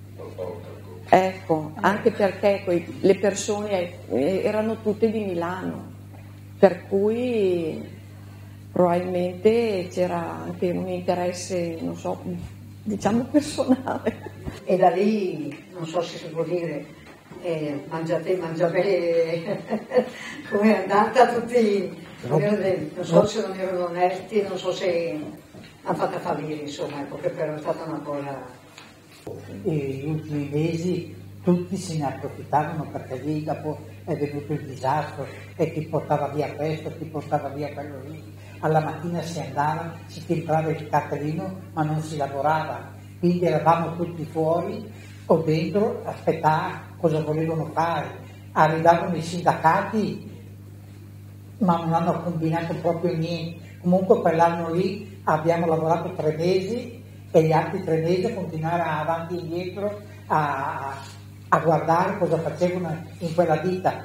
Ecco, anche perché quei, le persone erano tutte di Milano, per cui probabilmente c'era anche un interesse, non so, diciamo personale. E da lì, non so se si può dire, eh, mangiate, mangiate, come è andata tutti, non so se non erano onesti, non so se hanno fatto fallire, insomma, ecco, che però è stata una cosa... Negli ultimi mesi tutti se ne approfittavano perché lì dopo è venuto il disastro e chi portava via questo, chi portava via quello lì. Alla mattina si andava, si filtrava il cartellino ma non si lavorava, quindi eravamo tutti fuori o dentro a aspettare cosa volevano fare. Arrivavano i sindacati ma non hanno combinato proprio niente. Comunque quell'anno lì abbiamo lavorato tre mesi e gli altri tre mesi continuare avanti e indietro a, a guardare cosa facevano in quella ditta.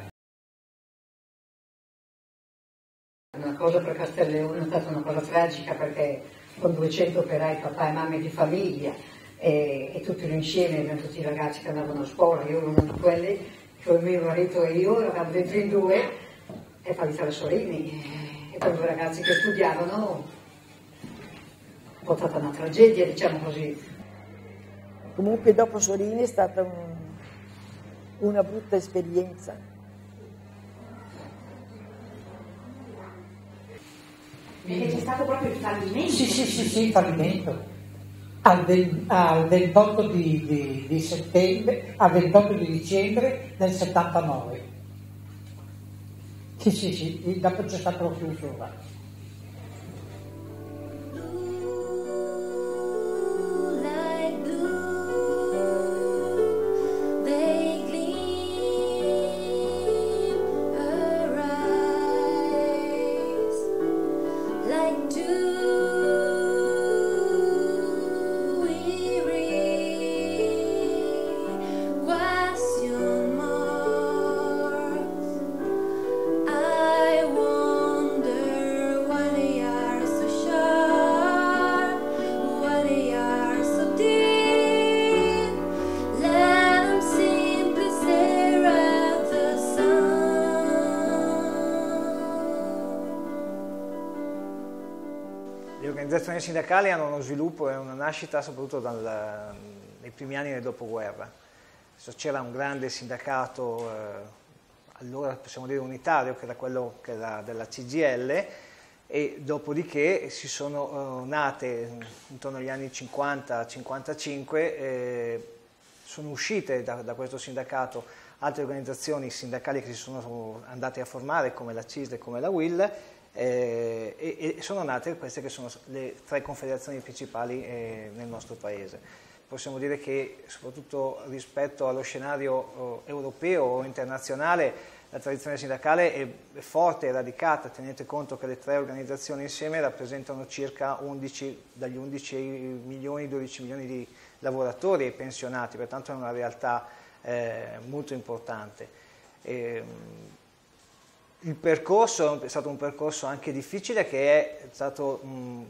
Una cosa per Castelleone è stata una cosa tragica perché con duecento operai, papà e mamme di famiglia e, e tutti insieme, erano tutti i ragazzi che andavano a scuola, io ero uno di quelli, con mio marito e io eravamo dentro in due e fallita la Sorini e con due ragazzi che studiavano. È stata una tragedia, diciamo così. Comunque dopo Sorini è stata un, una brutta esperienza. Perché c'è stato proprio il fallimento. Sì, sì, sì, sì, il fallimento. Al, ve, al ventotto di, di, di settembre, al ventotto di dicembre del settantanove. Sì, sì, sì, dopo c'è stata la chiusura. Le organizzazioni sindacali hanno uno sviluppo e una nascita soprattutto dal, nei primi anni del dopoguerra. C'era un grande sindacato, eh, allora possiamo dire unitario, che era quello che era della C G I L, e dopodiché si sono eh, nate intorno agli anni cinquanta cinquantacinque, eh, sono uscite da, da questo sindacato altre organizzazioni sindacali che si sono andate a formare come la C I S L e come la U I L, Eh, e, e sono nate queste che sono le tre confederazioni principali eh, nel nostro paese. Possiamo dire che soprattutto rispetto allo scenario eh, europeo o internazionale la tradizione sindacale è, è forte e radicata. Tenete conto che le tre organizzazioni insieme rappresentano circa undici, dagli undici milioni, dodici milioni di lavoratori e pensionati, pertanto è una realtà eh, molto importante. E, Il percorso è stato un percorso anche difficile che è stato mh,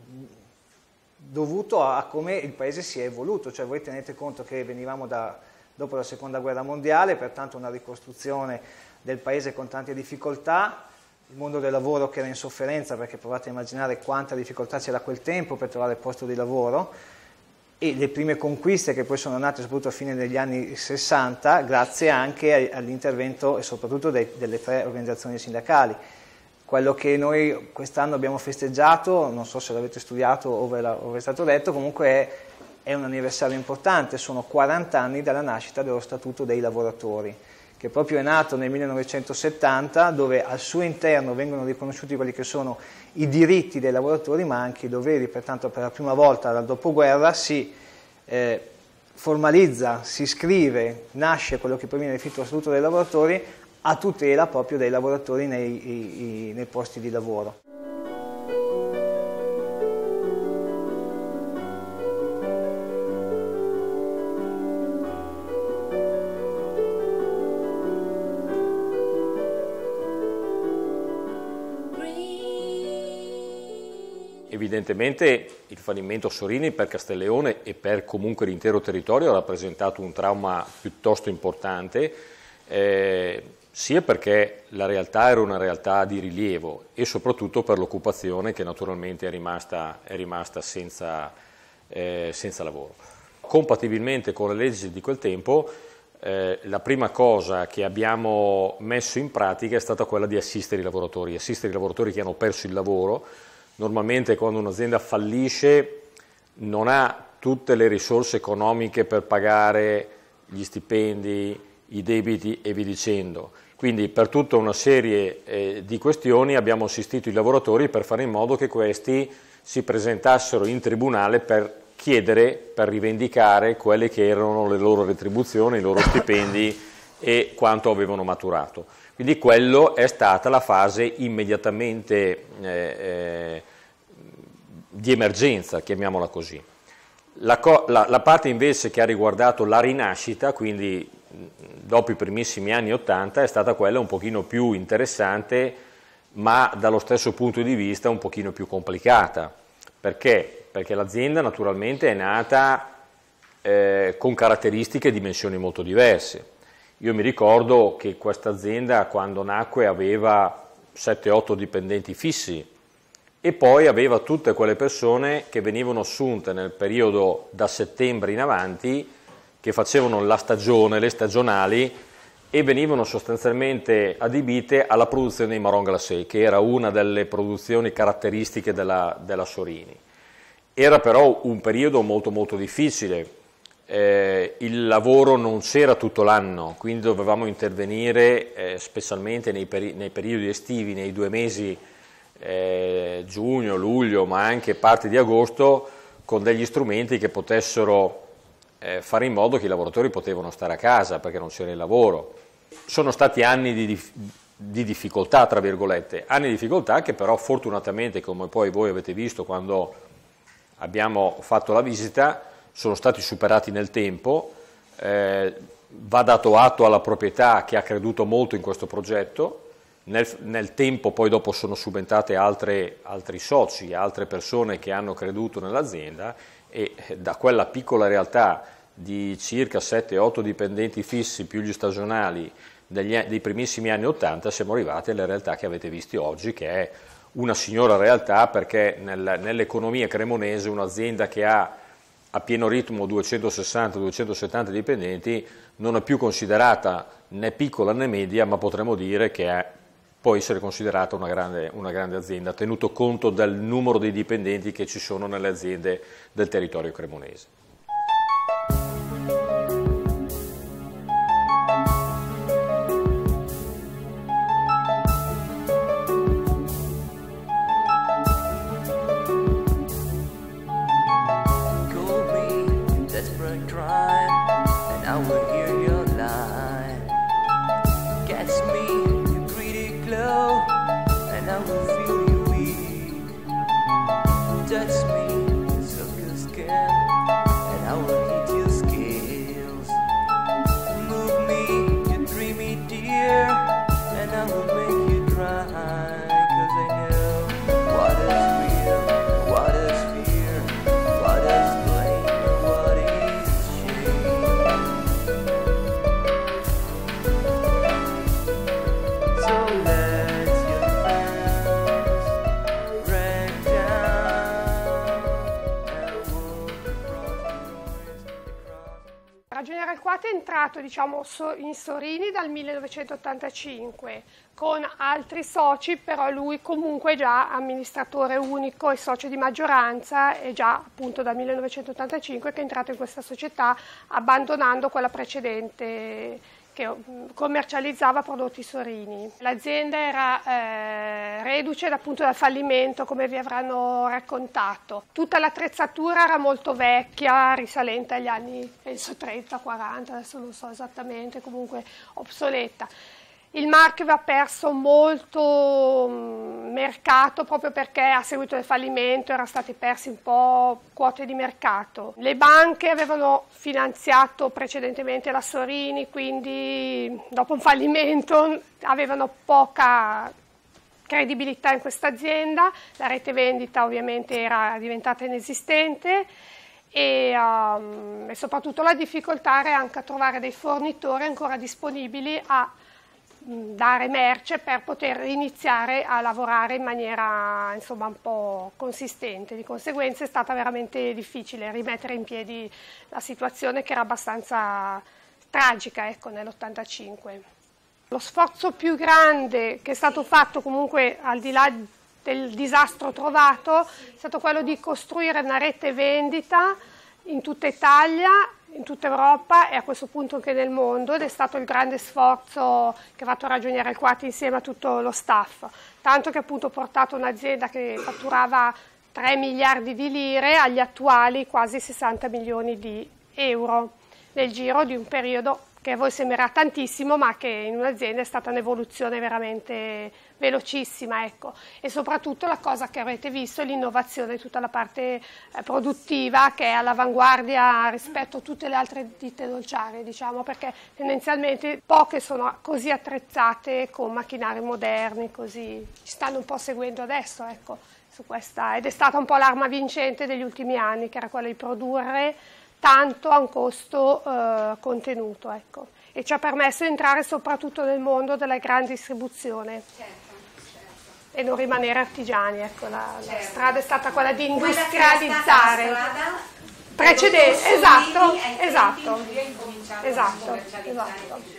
dovuto a, a come il paese si è evoluto, cioè voi tenete conto che venivamo da, dopo la seconda guerra mondiale, pertanto una ricostruzione del paese con tante difficoltà, il mondo del lavoro che era in sofferenza perché provate a immaginare quanta difficoltà c'era a quel tempo per trovare posto di lavoro, e le prime conquiste che poi sono nate soprattutto a fine degli anni sessanta grazie anche all'intervento e soprattutto dei, delle tre organizzazioni sindacali. Quello che noi quest'anno abbiamo festeggiato, non so se l'avete studiato o ve, la, o ve è stato detto, comunque è, è un anniversario importante, sono quaranta anni dalla nascita dello Statuto dei lavoratori, che proprio è nato nel millenovecentosettanta, dove al suo interno vengono riconosciuti quelli che sono i diritti dei lavoratori, ma anche i doveri. Pertanto per la prima volta dal dopoguerra si eh, formalizza, si scrive, nasce quello che poi viene definito lo Statuto dei lavoratori, a tutela proprio dei lavoratori nei, i, i, nei posti di lavoro. Evidentemente il fallimento Sorini per Castelleone e per comunque l'intero territorio ha rappresentato un trauma piuttosto importante, eh, sia perché la realtà era una realtà di rilievo e soprattutto per l'occupazione che naturalmente è rimasta, è rimasta senza, eh, senza lavoro. Compatibilmente con le leggi di quel tempo, eh, la prima cosa che abbiamo messo in pratica è stata quella di assistere i lavoratori, assistere i lavoratori che hanno perso il lavoro. Normalmente quando un'azienda fallisce non ha tutte le risorse economiche per pagare gli stipendi, i debiti e via dicendo. Quindi per tutta una serie eh, di questioni abbiamo assistito i lavoratori per fare in modo che questi si presentassero in tribunale per chiedere, per rivendicare quelle che erano le loro retribuzioni, i loro stipendi e quanto avevano maturato. Quindi quello è stata la fase immediatamente eh, eh, di emergenza, chiamiamola così. La, la, la parte invece che ha riguardato la rinascita, quindi dopo i primissimi anni Ottanta, è stata quella un pochino più interessante, ma dallo stesso punto di vista un pochino più complicata. Perché? Perché l'azienda naturalmente è nata eh, con caratteristiche e dimensioni molto diverse. Io mi ricordo che questa azienda quando nacque aveva sette otto dipendenti fissi e poi aveva tutte quelle persone che venivano assunte nel periodo da settembre in avanti, che facevano la stagione, le stagionali, e venivano sostanzialmente adibite alla produzione dei marron glacé, che era una delle produzioni caratteristiche della, della Sorini. Era però un periodo molto molto difficile. Eh, il lavoro non c'era tutto l'anno, quindi dovevamo intervenire eh, specialmente nei, peri nei periodi estivi, nei due mesi eh, giugno, luglio, ma anche parte di agosto, con degli strumenti che potessero eh, fare in modo che i lavoratori potevano stare a casa perché non c'era il lavoro. Sono stati anni di, dif di difficoltà, tra virgolette, anni di difficoltà che però fortunatamente, come poi voi avete visto quando abbiamo fatto la visita, sono stati superati nel tempo. Eh, va dato atto alla proprietà che ha creduto molto in questo progetto. Nel, nel tempo poi dopo sono subentrate altre, altri soci, altre persone che hanno creduto nell'azienda e da quella piccola realtà di circa sette otto dipendenti fissi più gli stagionali degli, dei primissimi anni Ottanta siamo arrivati alle realtà che avete visto oggi, che è una signora realtà, perché nel, nell'economia cremonese un'azienda che ha a pieno ritmo duecentosessanta duecentosettanta dipendenti non è più considerata né piccola né media, ma potremmo dire che è, può essere considerata una grande, una grande azienda, tenuto conto del numero di dipendenti che ci sono nelle aziende del territorio cremonese. So let. Ragioniere Arquati è entrato, diciamo, in Sorini dal millenovecentottantacinque con altri soci, però lui comunque già amministratore unico e socio di maggioranza, è già appunto dal millenovecentottantacinque che è entrato in questa società, abbandonando quella precedente che commercializzava prodotti Sorini. L'azienda era eh, reduce appunto dal fallimento, come vi avranno raccontato. Tutta l'attrezzatura era molto vecchia, risalente agli anni penso trenta quaranta, adesso non so esattamente, comunque obsoleta. Il marchio aveva perso molto mercato proprio perché a seguito del fallimento erano stati persi un po' quote di mercato. Le banche avevano finanziato precedentemente la Sorini, quindi dopo un fallimento avevano poca credibilità in questa azienda, la rete vendita ovviamente era diventata inesistente e, um, e soprattutto la difficoltà era anche a trovare dei fornitori ancora disponibili a dare merce per poter iniziare a lavorare in maniera insomma un po' consistente. Di conseguenza è stata veramente difficile rimettere in piedi la situazione, che era abbastanza tragica, ecco, nell'ottantacinque. Lo sforzo più grande che è stato fatto comunque al di là del disastro trovato è stato quello di costruire una rete vendita in tutta Italia, in tutta Europa e a questo punto anche nel mondo, ed è stato il grande sforzo che ha fatto Ragioniere Arquati insieme a tutto lo staff, tanto che appunto ha portato un'azienda che fatturava tre miliardi di lire agli attuali quasi sessanta milioni di euro nel giro di un periodo che a voi sembrerà tantissimo, ma che in un'azienda è stata un'evoluzione veramente velocissima, ecco. E soprattutto la cosa che avete visto è l'innovazione, tutta la parte eh, produttiva che è all'avanguardia rispetto a tutte le altre ditte dolciarie, diciamo, perché tendenzialmente poche sono così attrezzate con macchinari moderni, così ci stanno un po' seguendo adesso, ecco, su questa, ed è stata un po' l'arma vincente degli ultimi anni, che era quella di produrre tanto a un costo eh, contenuto, ecco. E ci ha permesso di entrare soprattutto nel mondo della grande distribuzione. Certo. E non rimanere artigiani, ecco, la, certo. La strada è stata quella di industrializzare. Precedente, esatto, esatto, esatto, esatto.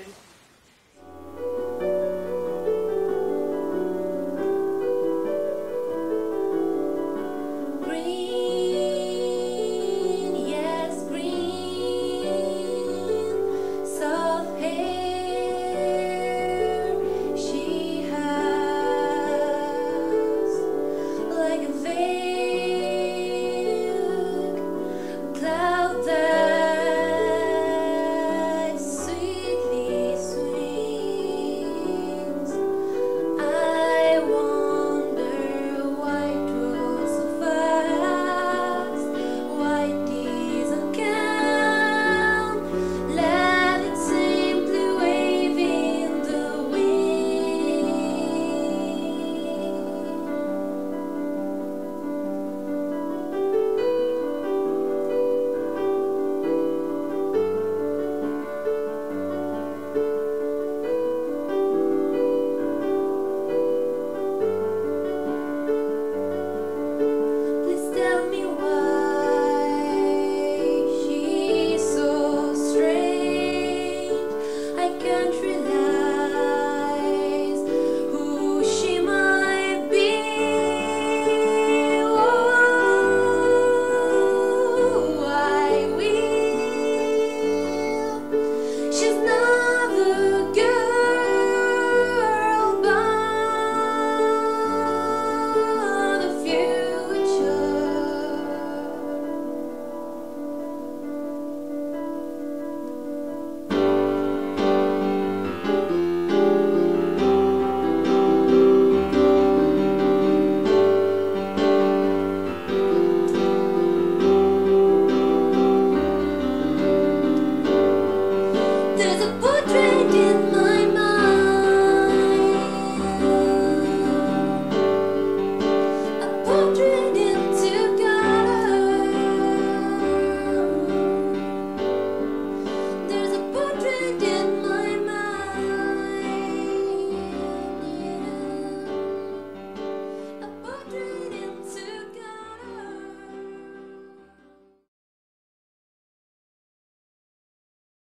There's a portrait in